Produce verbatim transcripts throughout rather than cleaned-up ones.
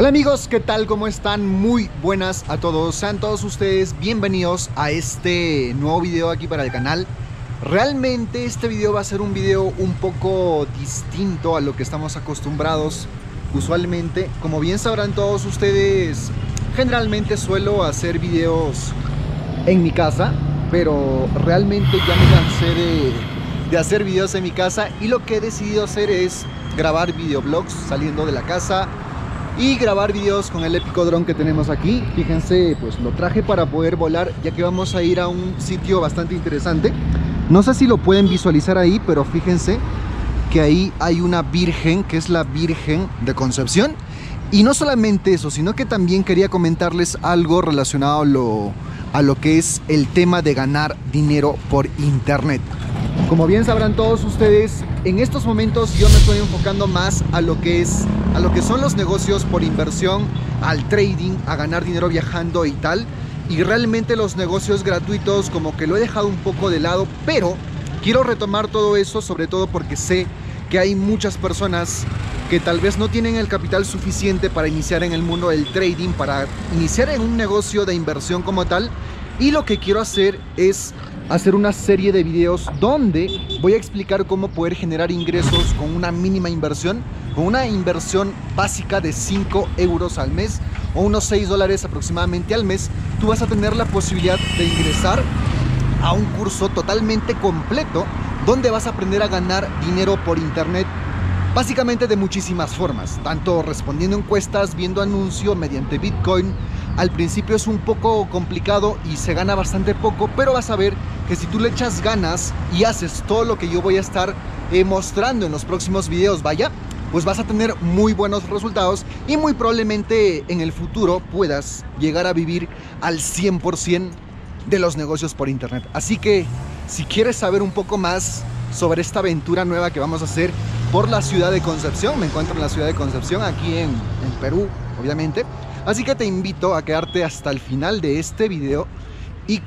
Hola amigos, ¿qué tal? ¿Cómo están? Muy buenas a todos. Sean todos ustedes bienvenidos a este nuevo video aquí para el canal. Realmente este video va a ser un video un poco distinto a lo que estamos acostumbrados usualmente. Como bien sabrán todos ustedes, generalmente suelo hacer videos en mi casa, pero realmente ya me cansé de, de hacer videos en mi casa y lo que he decidido hacer es grabar videoblogs saliendo de la casa y grabar videos con el épico dron que tenemos aquí. Fíjense, pues lo traje para poder volar, ya que vamos a ir a un sitio bastante interesante. No sé si lo pueden visualizar ahí, pero fíjense que ahí hay una virgen, que es la Virgen de Concepción. Y no solamente eso, sino que también quería comentarles algo relacionado a lo, a lo que es el tema de ganar dinero por internet. Como bien sabrán todos ustedes, en estos momentos yo me estoy enfocando más a lo que es a lo que son los negocios por inversión, al trading, a ganar dinero viajando y tal. Y realmente los negocios gratuitos como que lo he dejado un poco de lado, pero quiero retomar todo eso, sobre todo porque sé que hay muchas personas que tal vez no tienen el capital suficiente para iniciar en el mundo del trading, para iniciar en un negocio de inversión como tal. Y lo que quiero hacer es hacer una serie de videos donde voy a explicar cómo poder generar ingresos con una mínima inversión, con una inversión básica de cinco euros al mes o unos seis dólares aproximadamente al mes. Tú vas a tener la posibilidad de ingresar a un curso totalmente completo donde vas a aprender a ganar dinero por internet, básicamente de muchísimas formas, tanto respondiendo encuestas, viendo anuncios, mediante Bitcoin. Al principio es un poco complicado y se gana bastante poco, pero vas a ver que si tú le echas ganas y haces todo lo que yo voy a estar eh, mostrando en los próximos videos, vaya, pues vas a tener muy buenos resultados y muy probablemente en el futuro puedas llegar a vivir al cien por ciento de los negocios por internet. Así que si quieres saber un poco más sobre esta aventura nueva que vamos a hacer por la ciudad de Concepción, me encuentro en la ciudad de Concepción, aquí en, en Perú, obviamente. Así que te invito a quedarte hasta el final de este video y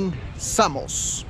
comenzamos.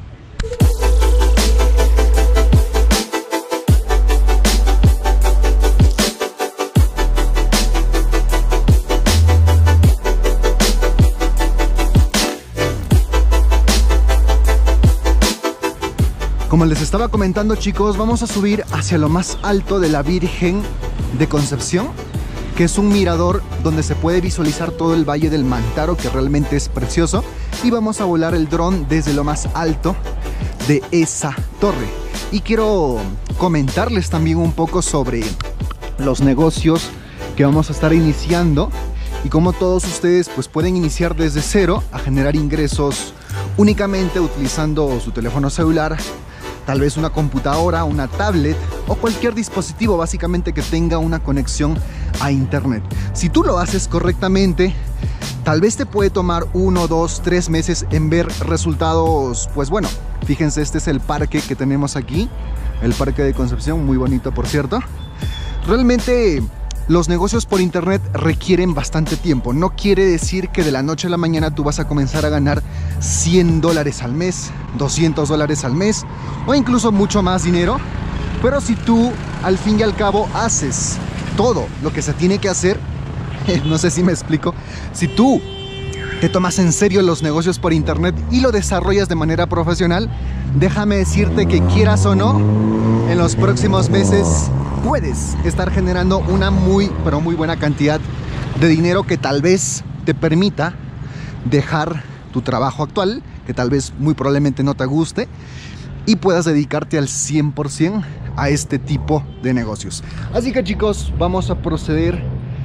Como les estaba comentando, chicos, vamos a subir hacia lo más alto de la Virgen de Concepción, que es un mirador donde se puede visualizar todo el Valle del Mantaro, que realmente es precioso, y vamos a volar el dron desde lo más alto de esa torre. Y quiero comentarles también un poco sobre los negocios que vamos a estar iniciando y cómo todos ustedes pues pueden iniciar desde cero a generar ingresos únicamente utilizando su teléfono celular, tal vez una computadora, una tablet o cualquier dispositivo básicamente que tenga una conexión a internet. Si tú lo haces correctamente, tal vez te puede tomar uno, dos, tres meses en ver resultados. Pues bueno, fíjense, este es el parque que tenemos aquí, el Parque de Concepción, muy bonito por cierto. Realmente los negocios por internet requieren bastante tiempo. No quiere decir que de la noche a la mañana tú vas a comenzar a ganar cien dólares al mes, doscientos dólares al mes o incluso mucho más dinero. Pero si tú al fin y al cabo haces todo lo que se tiene que hacer, no sé si me explico, si tú te tomas en serio los negocios por internet y lo desarrollas de manera profesional, déjame decirte que quieras o no, en los próximos meses puedes estar generando una muy, pero muy buena cantidad de dinero que tal vez te permita dejar tu trabajo actual, que tal vez muy probablemente no te guste, y puedas dedicarte al cien por ciento a este tipo de negocios. Así que chicos, vamos a proceder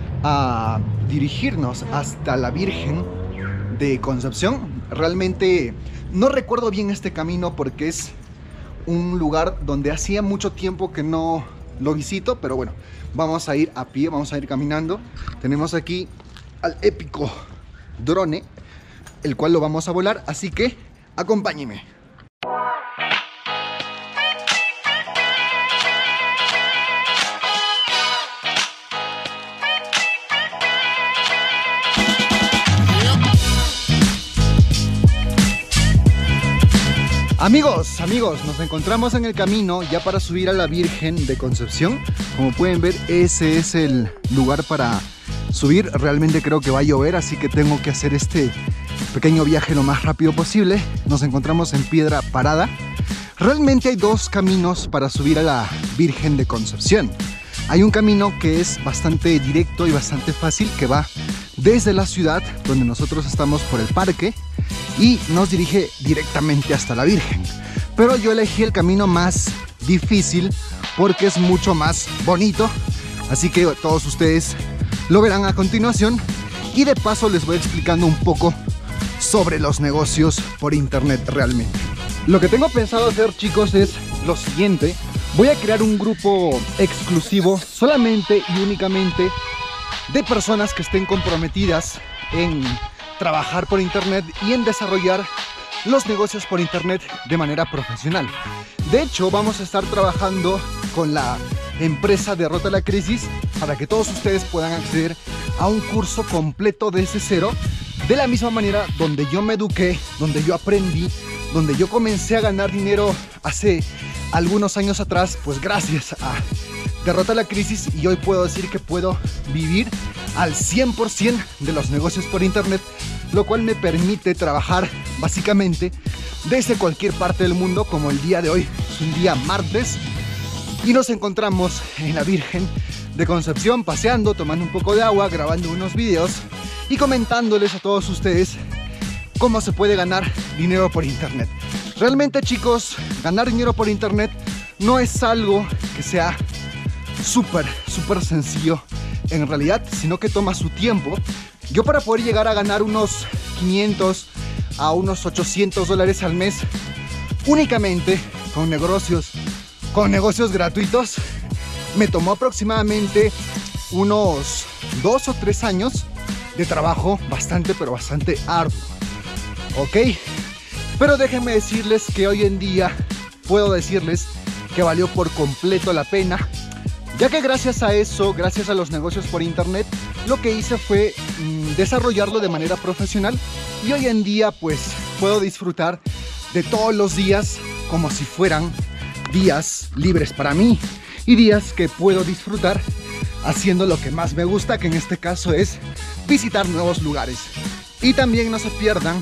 a dirigirnos hasta la Virgen de Concepción. Realmente no recuerdo bien este camino porque es un lugar donde hacía mucho tiempo que no lo visito, pero bueno, vamos a ir a pie, vamos a ir caminando. Tenemos aquí al épico drone, el cual lo vamos a volar, así que acompáñenme. Amigos, amigos, nos encontramos en el camino ya para subir a la Virgen de Concepción. Como pueden ver, ese es el lugar para subir. Realmente creo que va a llover, así que tengo que hacer este pequeño viaje lo más rápido posible. Nos encontramos en Piedra Parada. Realmente hay dos caminos para subir a la Virgen de Concepción. Hay un camino que es bastante directo y bastante fácil, que va desde la ciudad, donde nosotros estamos, por el parque, y nos dirige directamente hasta la Virgen. Pero yo elegí el camino más difícil porque es mucho más bonito, así que todos ustedes lo verán a continuación, y de paso les voy explicando un poco sobre los negocios por internet realmente. Lo que tengo pensado hacer, chicos, es lo siguiente. Voy a crear un grupo exclusivo solamente y únicamente de personas que estén comprometidas en trabajar por internet y en desarrollar los negocios por internet de manera profesional. De hecho, vamos a estar trabajando con la empresa Derrota la Crisis para que todos ustedes puedan acceder a un curso completo desde cero, de la misma manera donde yo me eduqué, donde yo aprendí, donde yo comencé a ganar dinero hace algunos años atrás, pues gracias a Derrota la Crisis, y hoy puedo decir que puedo vivir al cien por ciento de los negocios por internet, lo cual me permite trabajar básicamente desde cualquier parte del mundo, como el día de hoy. Es un día martes y nos encontramos en la Virgen de Concepción, paseando, tomando un poco de agua, grabando unos videos y comentándoles a todos ustedes cómo se puede ganar dinero por internet. Realmente, chicos, ganar dinero por internet no es algo que sea súper, súper sencillo en realidad, sino que toma su tiempo. Yo, para poder llegar a ganar unos quinientos a unos ochocientos dólares al mes únicamente con negocios, con negocios gratuitos, me tomó aproximadamente unos dos o tres años de trabajo bastante, pero bastante arduo. Ok, pero déjenme decirles que hoy en día puedo decirles que valió por completo la pena, ya que gracias a eso, gracias a los negocios por internet, lo que hice fue mmm, desarrollarlo de manera profesional, y hoy en día pues puedo disfrutar de todos los días como si fueran días libres para mí, y días que puedo disfrutar haciendo lo que más me gusta, que en este caso es visitar nuevos lugares. Y también no se pierdan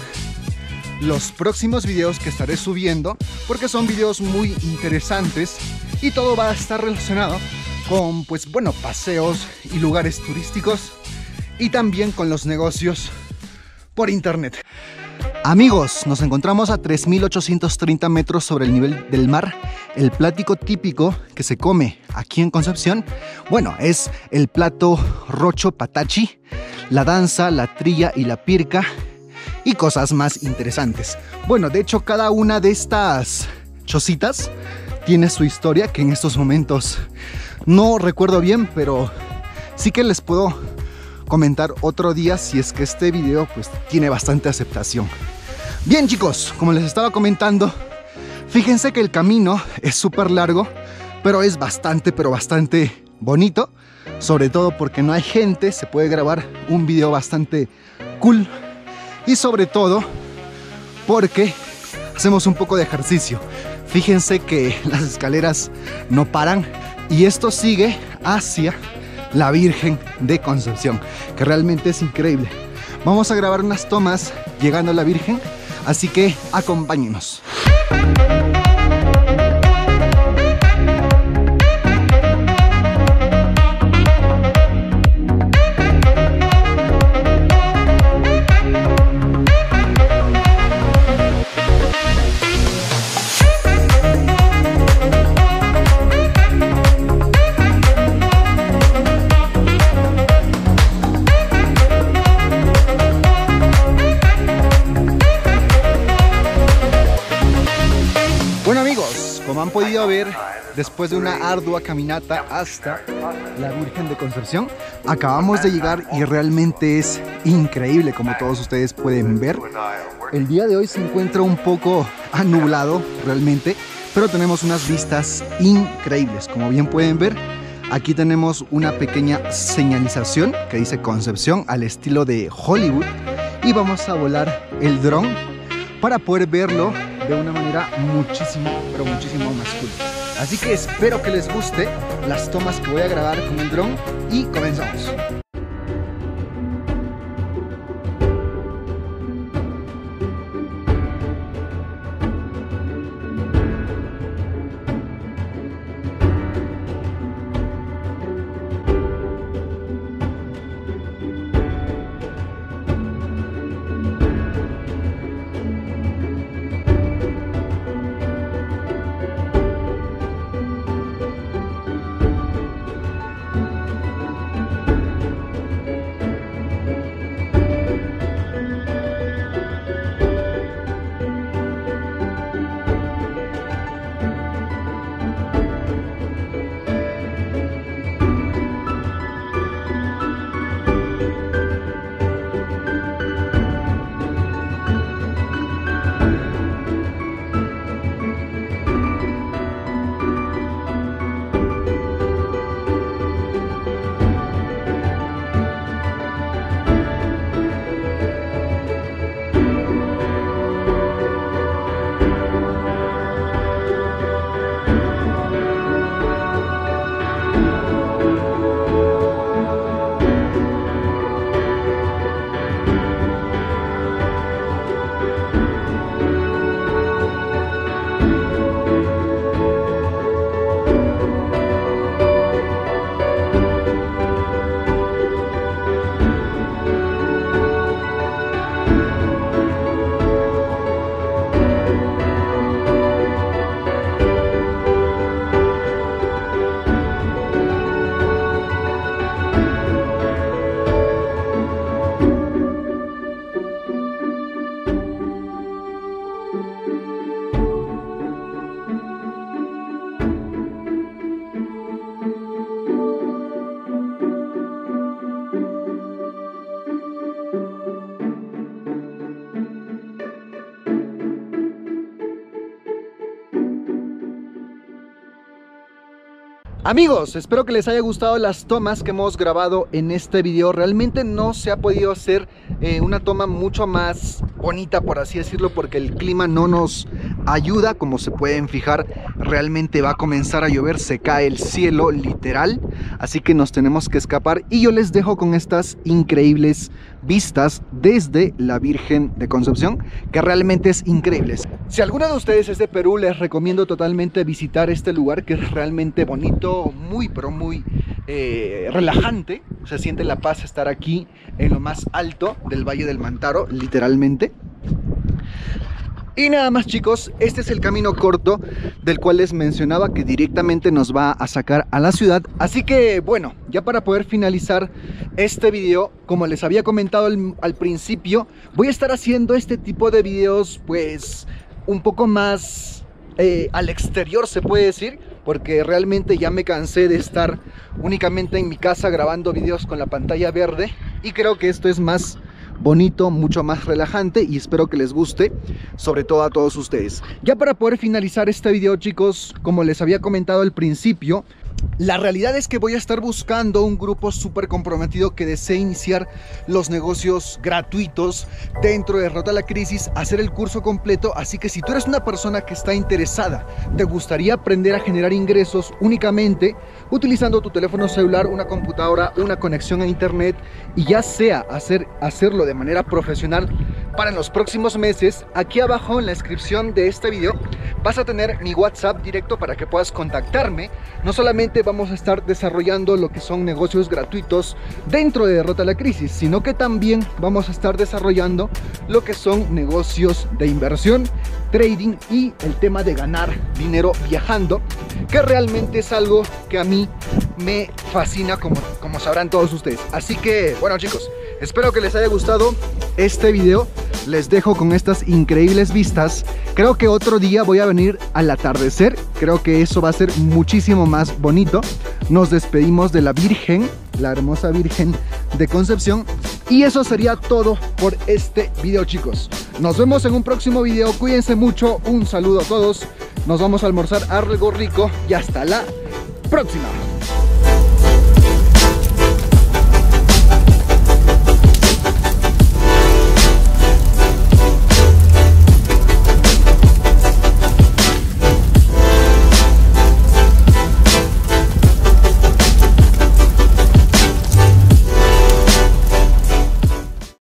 los próximos videos que estaré subiendo, porque son videos muy interesantes y todo va a estar relacionado con, pues bueno, paseos y lugares turísticos, y también con los negocios por internet. Amigos, nos encontramos a tres mil ochocientos treinta metros sobre el nivel del mar. El plato típico que se come aquí en Concepción, bueno, es el plato rocho patachi, la danza, la trilla y la pirca, y cosas más interesantes. Bueno, de hecho, cada una de estas chocitas tiene su historia, que en estos momentos no recuerdo bien, pero sí que les puedo comentar otro día, si es que este video pues tiene bastante aceptación. Bien, chicos, como les estaba comentando, fíjense que el camino es súper largo, pero es bastante, pero bastante bonito, sobre todo porque no hay gente, se puede grabar un video bastante cool, y sobre todo porque hacemos un poco de ejercicio. Fíjense que las escaleras no paran, y esto sigue hacia la Virgen de Concepción, que realmente es increíble. Vamos a grabar unas tomas llegando a la Virgen, así que acompáñenos. Como han podido ver, después de una ardua caminata hasta la Virgen de Concepción, acabamos de llegar y realmente es increíble, como todos ustedes pueden ver. El día de hoy se encuentra un poco anublado realmente, pero tenemos unas vistas increíbles. Como bien pueden ver, aquí tenemos una pequeña señalización que dice Concepción al estilo de Hollywood, y vamos a volar el dron para poder verlo de una manera muchísimo, pero muchísimo más cool. Así que espero que les guste las tomas que voy a grabar con el dron, y comenzamos. Amigos, espero que les haya gustado las tomas que hemos grabado en este video. Realmente no se ha podido hacer eh, una toma mucho más bonita, por así decirlo, porque el clima no nos ayuda. Como se pueden fijar, realmente va a comenzar a llover, se cae el cielo literal, así que nos tenemos que escapar. Y yo les dejo con estas increíbles vistas desde la Virgen de Concepción, que realmente es increíble. Si alguno de ustedes es de Perú, les recomiendo totalmente visitar este lugar, que es realmente bonito, muy pero muy eh, relajante. Se siente la paz estar aquí en lo más alto del Valle del Mantaro, literalmente. Y nada más, chicos, este es el camino corto del cual les mencionaba, que directamente nos va a sacar a la ciudad. Así que bueno, ya para poder finalizar este video, como les había comentado al, al principio, voy a estar haciendo este tipo de videos pues un poco más eh, al exterior, se puede decir, porque realmente ya me cansé de estar únicamente en mi casa grabando videos con la pantalla verde, y creo que esto es más bonito, mucho más relajante, y espero que les guste, sobre todo a todos ustedes. Ya para poder finalizar este video, chicos, como les había comentado al principio, la realidad es que voy a estar buscando un grupo súper comprometido que desee iniciar los negocios gratuitos dentro de Rota la Crisis, hacer el curso completo. Así que si tú eres una persona que está interesada, te gustaría aprender a generar ingresos únicamente utilizando tu teléfono celular, una computadora, una conexión a internet, y ya sea hacer, hacerlo de manera profesional para en los próximos meses, aquí abajo en la descripción de este video vas a tener mi WhatsApp directo para que puedas contactarme. No solamente vamos a estar desarrollando lo que son negocios gratuitos dentro de Derrota la Crisis, sino que también vamos a estar desarrollando lo que son negocios de inversión, trading y el tema de ganar dinero viajando, que realmente es algo que a mí me fascina, como, como sabrán todos ustedes. Así que bueno, chicos, espero que les haya gustado este video. Les dejo con estas increíbles vistas. Creo que otro día voy a venir al atardecer. Creo que eso va a ser muchísimo más bonito. Nos despedimos de la Virgen, la hermosa Virgen de Concepción. Y eso sería todo por este video, chicos. Nos vemos en un próximo video. Cuídense mucho. Un saludo a todos. Nos vamos a almorzar algo rico y hasta la próxima.